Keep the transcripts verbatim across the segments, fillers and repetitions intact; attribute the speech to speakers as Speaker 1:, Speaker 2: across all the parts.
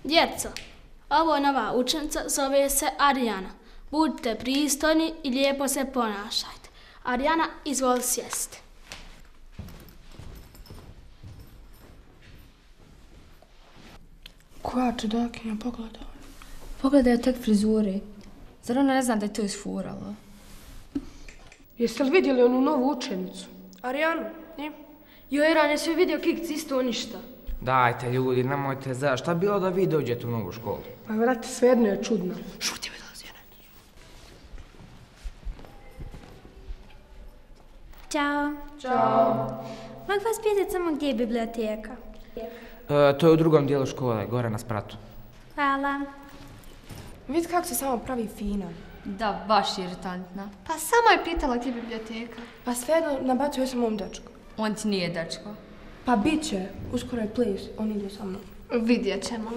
Speaker 1: Djeco, ovo nova učenica zove se Arijana. Budite pristojni i lijepo se ponašajte. Arijana, izvoli sjesti.
Speaker 2: Koja čudakinja, pogledaj.
Speaker 3: Pogledaj tek frizure. Zar ona ne zna da je to isfurala?
Speaker 2: Jeste li vidjeli onu novu učenicu?
Speaker 4: Arijanu, nije? Jo, Eran je sve vidio kikci, isto ništa.
Speaker 5: Dajte ljudi, nemojte za... Šta bilo da vi dođete u novu školu?
Speaker 2: Pa vrati, svejedno je čudno.
Speaker 4: Šuti me dolazi, Eran.
Speaker 6: Ćao.
Speaker 2: Ćao.
Speaker 6: Mogu vas pitati samo gdje je biblioteka?
Speaker 5: E, to je u drugom dijelu škole, gore na spratu.
Speaker 6: Hvala.
Speaker 2: Vidite kako se samo pravi fina.
Speaker 3: Da, baš je iritantna.
Speaker 7: Pa sama je pitala gdje je biblioteka.
Speaker 2: Pa svejedno nabacuje se mom dečku.
Speaker 3: On ti nije dečko.
Speaker 2: Pa bit će, uskoro je ples, on ide sa mnom.
Speaker 7: Vidjet ćemo.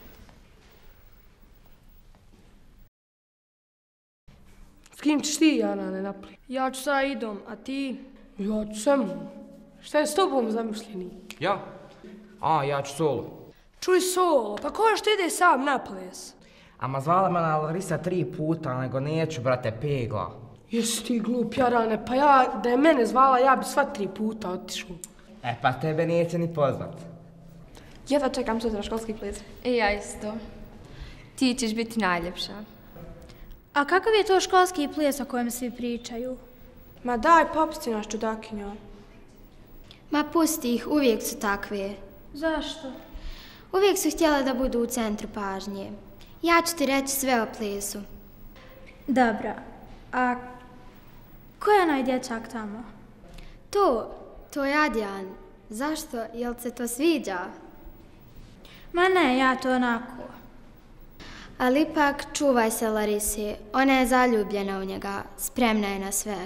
Speaker 2: S kim ćeš ti, Jana, ne napoli?
Speaker 4: Ja ću sa Idom, a ti?
Speaker 2: Ja ću sa mnom. Šta je s tobom zamišljeni?
Speaker 5: Ja? A, ja ću solo.
Speaker 2: Čuj solo, pa ko što ide sam na ples?
Speaker 5: Ama zvala me na Larisa tri puta, nego neću, brate, pegla.
Speaker 2: Jesi ti glup, Jarane, pa ja, da je mene zvala, ja bi sva tri puta otišao.
Speaker 5: E, pa tebe neće ni pozvat.
Speaker 7: Jedva čekam sutra školski ples.
Speaker 3: I ja isto. Ti ćeš biti najljepša.
Speaker 6: A kakav je to školski ples o kojem svi pričaju?
Speaker 2: Ma daj, popusti naš čudakinja.
Speaker 8: Ma pusti ih, uvijek su takve.
Speaker 6: Zašto?
Speaker 8: Uvijek su htjela da budu u centru pažnje. Ja ću ti reći sve o plesu.
Speaker 6: Dobro. A ko je onaj dječak tamo?
Speaker 8: To, to je Adjan. Zašto? Jel se to sviđa?
Speaker 6: Ma ne, ja to onako.
Speaker 8: Ali ipak čuvaj se Larisi. Ona je zaljubljena u njega. Spremna je na sve.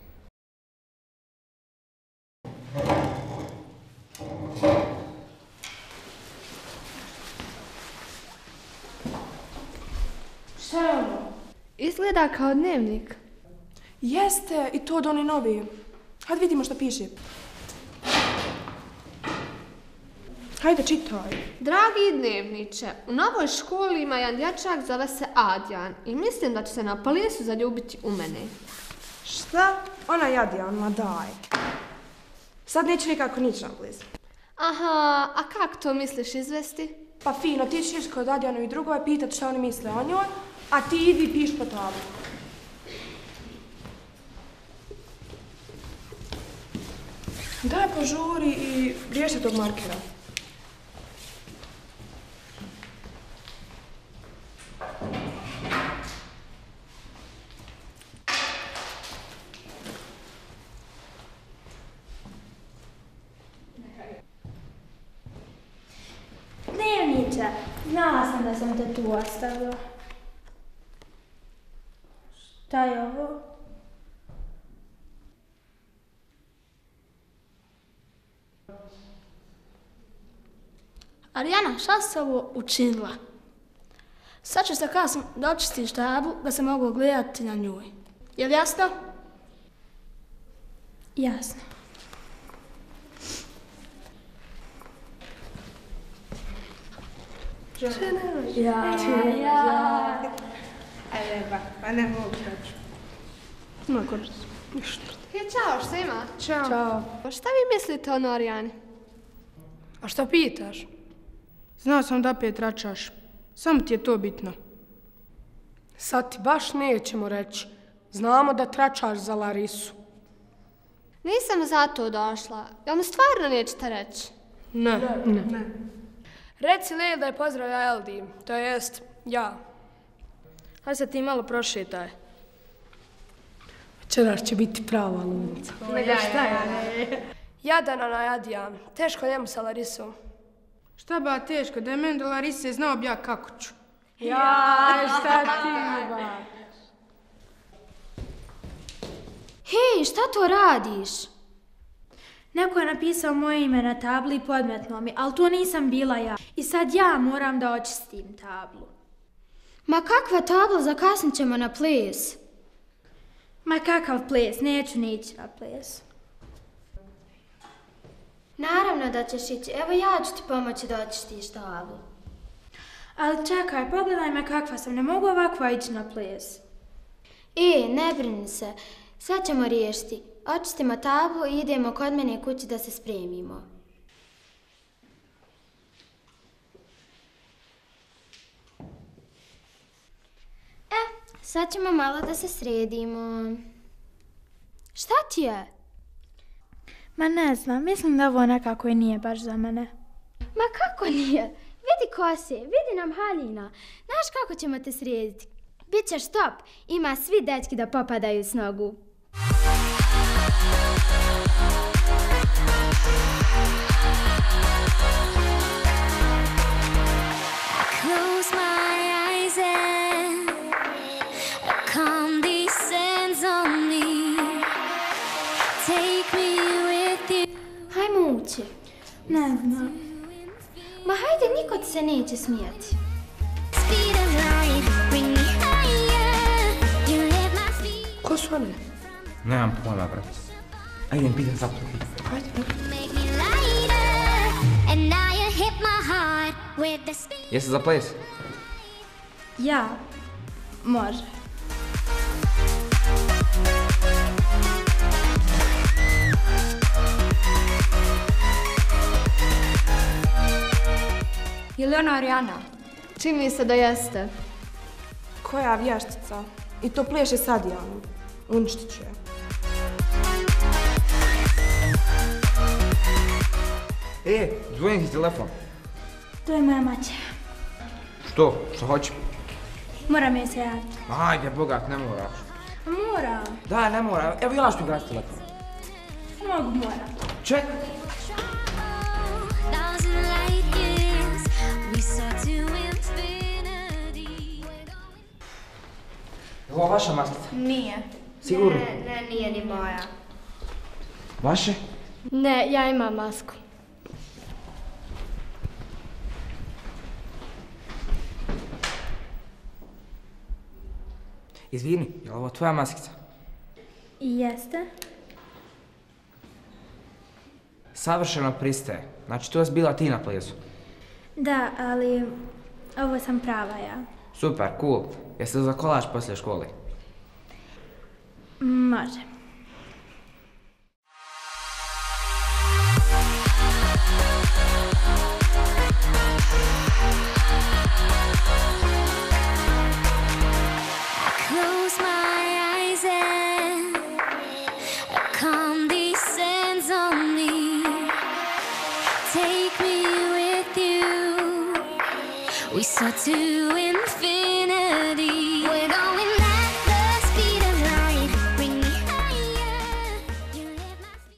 Speaker 2: Šta je ono?
Speaker 7: Izgleda kao dnevnik.
Speaker 2: Jeste, i to od oni novi. Hajde vidimo što piše. Hajde, čitaj.
Speaker 7: Dragi dnevniče, u novoj školi ima jedan dječak, zove se Adjan i mislim da će se na plesu zaljubiti u mene.
Speaker 2: Šta? Ona Jadjan, ma daj. Sad neće nikako nići na ples.
Speaker 7: Aha, a kako to misliš izvesti?
Speaker 2: Pa fino, ti ćeš kod Adjanovi drugove pitat šta oni misle o njoj, a ti idi i piš po tablu. Daj požuri i riješi tog markera.
Speaker 6: Dnevniče, znala sam da sam te tu ostavila. Šta je ovo?
Speaker 1: Arijana, šta si ovo učinila? Sad ću se kasno da očistiš tablu da se mogu gledati na njoj. Je li jasno?
Speaker 6: Jasno.
Speaker 2: Ja, ja. Ajde, ba, pa ne mogu reći. No, korisno. Ništa.
Speaker 7: Hej, čao, šta ima?
Speaker 2: Ćao. Ćao.
Speaker 7: Šta vi mislite o Arijani?
Speaker 2: A šta pitaš? Znao sam da opet tračaš. Samo ti je to bitno. Sad ti baš nećemo reći. Znamo da tračaš za Larisu.
Speaker 7: Nisam zato došla. Jel mi stvarno nećete reći?
Speaker 2: Ne, ne. ne. Reci Lej da je pozdravlja Eldi, to jest ja.
Speaker 4: Hajde se ti malo prošetaj.
Speaker 2: Večeras će biti prava lunica.
Speaker 7: Nego šta je?
Speaker 2: Jadana na Jadjan, teško njemu sa Larisom.
Speaker 9: Šta ba teško, da je meni do Larise znao bi ja kako ću.
Speaker 2: Jaj, šta ti ba?
Speaker 8: Hej, šta to radiš?
Speaker 6: Neko je napisao moje ime na tabli i podmetnuo mi, ali to nisam bila ja. I sad ja moram da očistim tablu.
Speaker 8: Ma kakva tabla, zakasnit ćemo na ples.
Speaker 6: Ma kakav ples, neću ni ići na ples.
Speaker 8: Naravno da ćeš ići, evo ja ću ti pomoći da očistiš tablu.
Speaker 6: Ali čekaj, pogledaj me kakva sam, ne mogu ovako ići na ples.
Speaker 8: E, ne brini se, sve ćemo riješiti. Očistimo tablu i idemo kod mene kući da se spremimo. E, sad ćemo malo da se sredimo. Šta ti je?
Speaker 6: Ma ne znam, mislim da ovo nekako i nije baš za mene.
Speaker 8: Ma kako nije? Vidi kose, vidi nam haljina. Znaš kako ćemo te srediti? Bićeš top, ima svi dečki da popadaju s nogu. Hajmo ući.
Speaker 6: Ne znam.
Speaker 8: Ma hajde, niko ti se neće smijati.
Speaker 2: Ko su one?
Speaker 5: Nemam pojma, brat. Ajde, idem pitam zaptu.
Speaker 2: Hajde.
Speaker 5: Jesi za ples?
Speaker 6: Ja. Može.
Speaker 3: Je li ona Arijana?
Speaker 7: Čini mi se da jeste.
Speaker 9: Koja vještica? I to pleše s Adijanom. Uništit ću je.
Speaker 5: E, zvoni ti telefon.
Speaker 6: To je moja maća.
Speaker 5: Što? Što hoće?
Speaker 6: Moram je se javiti.
Speaker 5: Ajde, bogat, ne moraš.
Speaker 6: Moram.
Speaker 5: Da, ne mora. Evo ja ću gasi telefon.
Speaker 6: Mogu, moram.
Speaker 5: Čekaj. Je li ovo vaša maskica?
Speaker 8: Nije.
Speaker 5: Sigurno?
Speaker 8: Ne, ne, nije ni moja.
Speaker 5: Vaše?
Speaker 1: Ne, ja imam masku.
Speaker 5: Izvini, je li ovo tvoja maskica?
Speaker 6: I jeste?
Speaker 5: Savršeno pristaje. Znači, to si bila ti na plesu.
Speaker 6: Da, ali ovo sam prava ja.
Speaker 5: Super, cool. Jesi li za kolač poslije škole?
Speaker 6: Može.
Speaker 10: We saw to infinity.